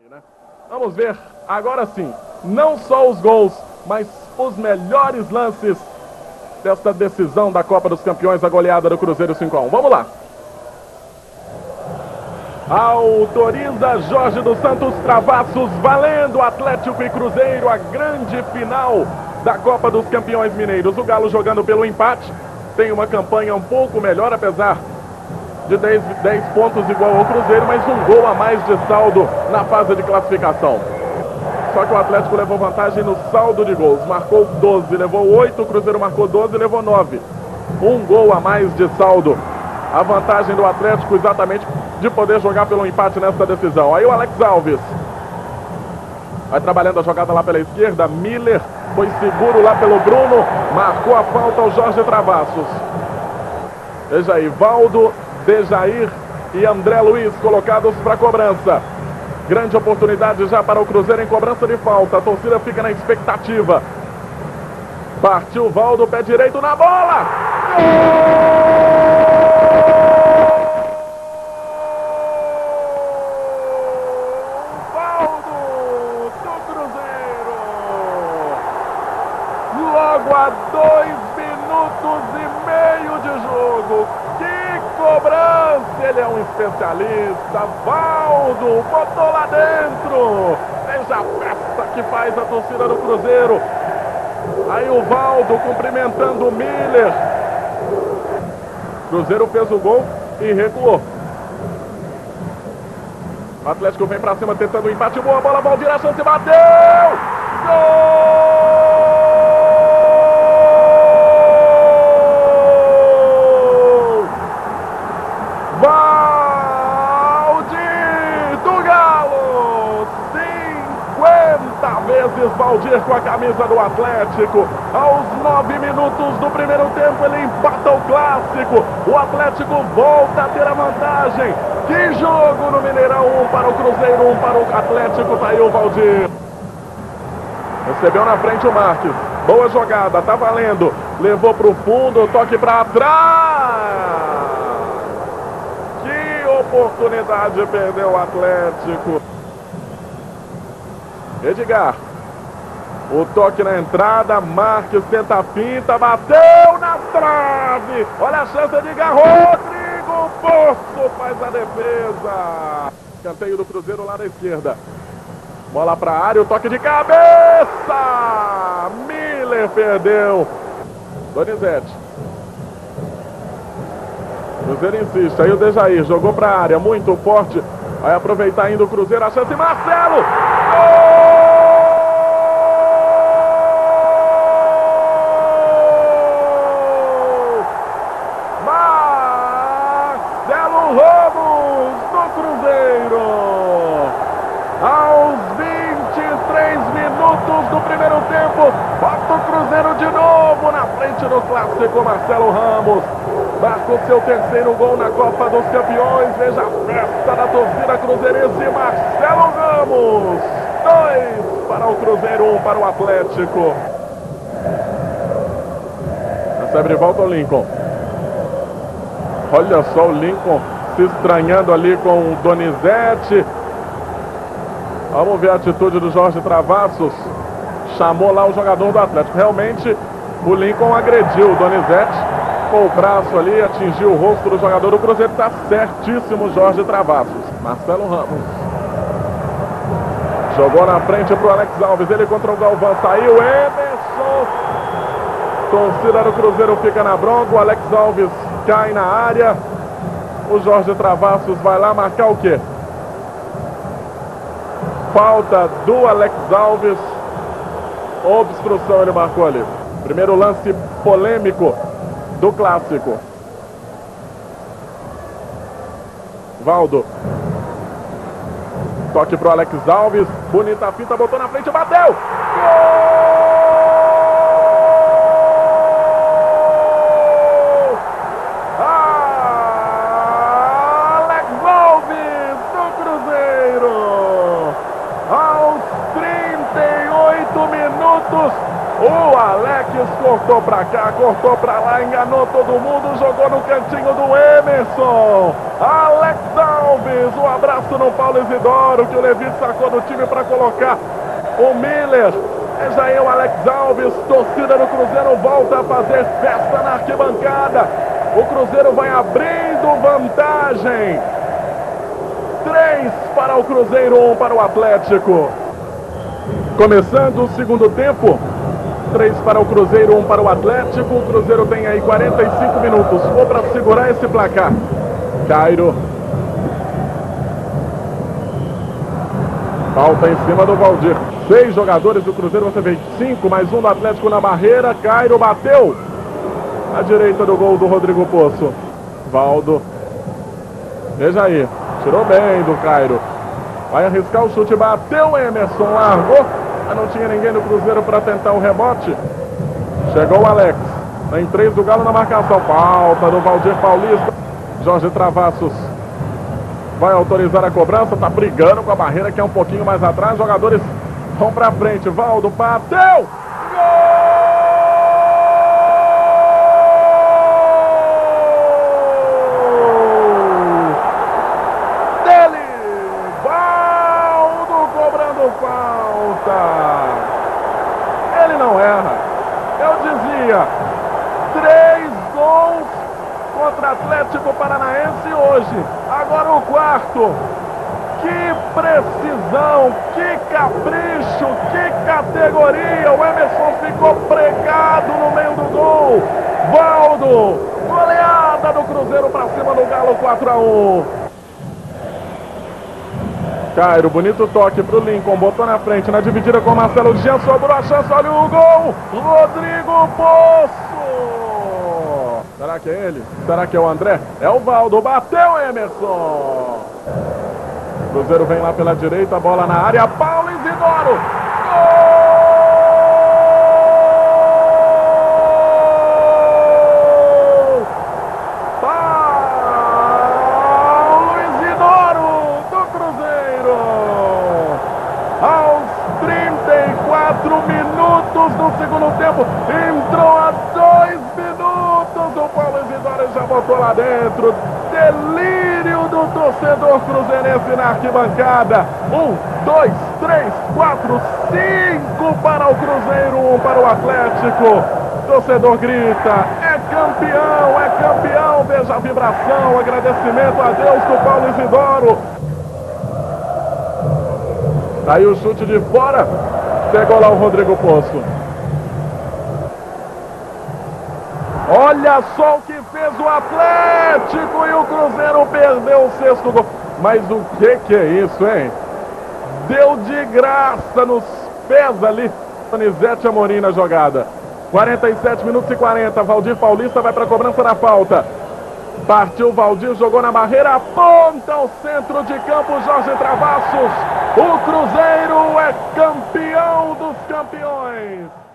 Vamos ver agora sim, não só os gols, mas os melhores lances desta decisão da Copa dos Campeões, a goleada do Cruzeiro 5-1. Vamos lá. Autoriza Jorge dos Santos Travassos, valendo Atlético e Cruzeiro, a grande final da Copa dos Campeões Mineiros. O Galo jogando pelo empate, tem uma campanha um pouco melhor, apesar de 10 pontos igual ao Cruzeiro, mas um gol a mais de saldo na fase de classificação. Só que o Atlético levou vantagem no saldo de gols, marcou 12, levou 8, o Cruzeiro marcou 12, levou 9. Um gol a mais de saldo. A vantagem do Atlético exatamente de poder jogar pelo empate nessa decisão. Aí o Alex Alves vai trabalhando a jogada lá pela esquerda. Miller foi seguro lá pelo Bruno, marcou a falta ao Jorge Travassos. Veja aí, Valdo, Dejair e André Luiz colocados para cobrança. Grande oportunidade já para o Cruzeiro em cobrança de falta. A torcida fica na expectativa. Partiu Valdo, pé direito na bola. Valdo do Cruzeiro. Logo a 2 minutos e meio de jogo. Que cobrança! Ele é um especialista. Valdo botou lá dentro. Veja a festa que faz a torcida do Cruzeiro. Aí o Valdo cumprimentando o Miller. Cruzeiro fez o gol e recuou. O Atlético vem pra cima tentando o empate. Boa bola, Valdir, a chance, bateu! Gol! Vezes Valdir com a camisa do Atlético. Aos 9 minutos do primeiro tempo ele empata o clássico. O Atlético volta a ter a vantagem. Que jogo no Mineirão, 1 para o Cruzeiro, 1 para o Atlético. Tá aí o Valdir. Recebeu na frente o Marques. Boa jogada, tá valendo. Levou pro fundo, toque para trás. Que oportunidade perdeu o Atlético. Edgar. O toque na entrada, Marques tenta a finta, bateu na trave. Olha a chance, Edgar. Rodrigo Poço faz a defesa. Canteio do Cruzeiro lá na esquerda. Bola para a área, o toque de cabeça. Miller perdeu. Donizete. Cruzeiro insiste, aí o Dejair jogou para a área, muito forte. Vai aproveitar ainda o Cruzeiro, a chance, Marcelo. Gol! Ramos do Cruzeiro. Aos 23 minutos do primeiro tempo, bota o Cruzeiro de novo na frente do clássico. Marcelo Ramos marca o seu terceiro gol na Copa dos Campeões. Veja a festa da torcida cruzeirense. Marcelo Ramos, 2 para o Cruzeiro, 1 para o Atlético. Recebe de volta o Lincoln. Olha só o Lincoln se estranhando ali com o Donizete. Vamos ver a atitude do Jorge Travassos. Chamou lá o jogador do Atlético. Realmente o Lincoln agrediu o Donizete com o braço ali, atingiu o rosto do jogador do Cruzeiro. Está certíssimo Jorge Travassos. Marcelo Ramos jogou na frente para o Alex Alves. Ele contra o Galvão, saiu Emerson. Torcida do Cruzeiro fica na bronca. O Alex Alves cai na área. O Jorge Travassos vai lá marcar o quê? Falta do Alex Alves. Obstrução ele marcou ali. Primeiro lance polêmico do clássico. Valdo. Toque pro Alex Alves. Bonita fita, botou na frente, bateu! Gol! O Alex cortou pra cá, cortou pra lá, enganou todo mundo, jogou no cantinho do Emerson. Alex Alves. Alves, um abraço no Paulo Isidoro, que o Levi sacou do time para colocar o Miller. É já aí o Alex Alves, torcida do Cruzeiro volta a fazer festa na arquibancada. O Cruzeiro vai abrindo vantagem. 3 para o Cruzeiro, 1 para o Atlético. Começando o segundo tempo. 3 para o Cruzeiro, 1 para o Atlético. O Cruzeiro tem aí 45 minutos ou para segurar esse placar. Cairo. Falta em cima do Valdir. 6 jogadores do Cruzeiro, você vê 5, mais um do Atlético na barreira. Cairo bateu à direita do gol do Rodrigo Poço. Valdo. Veja aí. Tirou bem do Cairo. Vai arriscar o chute, bateu Emerson, largou. Mas não tinha ninguém no Cruzeiro para tentar o rebote. Chegou o Alex. Tem 3 do Galo na marcação. Falta do Valdir Paulista. Jorge Travassos vai autorizar a cobrança. Tá brigando com a barreira que é um pouquinho mais atrás. Jogadores vão para frente. Valdo bateu. Ele não erra. Eu dizia, 3 gols contra Atlético Paranaense hoje. Agora o quarto. Que precisão, que capricho, que categoria. O Emerson ficou pregado no meio do gol. Valdo, goleada do Cruzeiro para cima do Galo, 4-1. Cairo, bonito toque pro Lincoln, botou na frente, na dividida com o Marcelo Jean, sobrou a chance, olha o gol, Rodrigo Poço! Será que é ele? Será que é o André? É o Valdo, bateu Emerson! Cruzeiro vem lá pela direita, bola na área, Paulo Isidoro! Gol! Aos 34 minutos do segundo tempo, entrou a 2 minutos, o Paulo Isidoro já botou lá dentro. Delírio do torcedor cruzeirense na arquibancada. 1, 2, 3, 4, 5 para o Cruzeiro, 1 para o Atlético. Torcedor grita, é campeão, veja a vibração, agradecimento a Deus do Paulo Isidoro. Aí o chute de fora, pegou lá o Rodrigo Poço. Olha só o que fez o Atlético e o Cruzeiro perdeu o 6º gol. Mas o que é isso, hein? Deu de graça nos pés ali, Donizete Amorim na jogada. 47 minutos e 40, Valdir Paulista vai para a cobrança da falta. Partiu Valdir, jogou na barreira, aponta ao centro de campo, Jorge Travassos. O Cruzeiro é campeão dos campeões.